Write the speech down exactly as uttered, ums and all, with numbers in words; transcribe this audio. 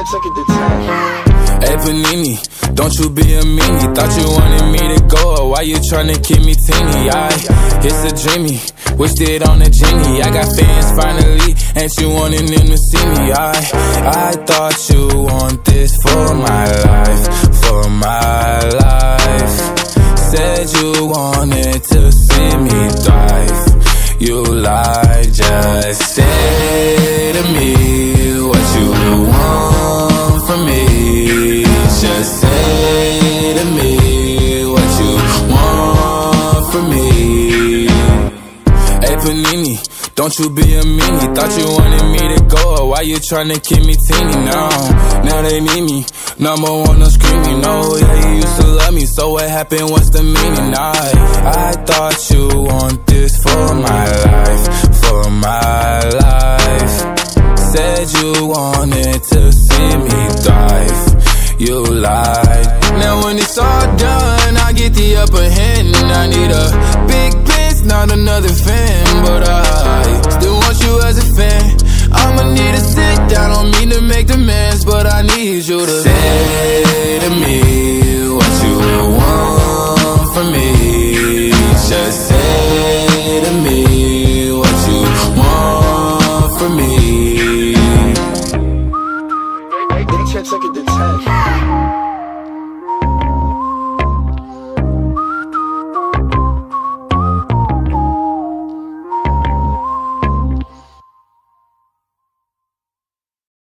can't take it to ten. Hey Panini, don't you be a meanie. Thought you wanted me to go, why you tryna keep me teeny? I, it's a dreamy, wished it on a genie. I got fans finally, ain't you wanting them to see me? I, I thought you want this for my life, for my life. Said you wanted to see me thrive. You lied, just say to me what you want from me. Just say to me what you want from me. Hey Panini, don't you be a meanie. Thought you wanted me to go, why you tryna keep me teeny now? Now they need me, number one, no screaming. No, yeah, you used to love me, so what happened, what's the meaning? I, I thought you want this for my life, for my life. Said you wanted to see me thrive. You lied. Now when it's all done, I get the upper hand. I need a big bitch, not another fan. But I still want you as a fan. I'ma need to sit down, don't mean to make demands, but I need you to say to me what you want from me. Just say to me what you want from me. They can't take it to ten.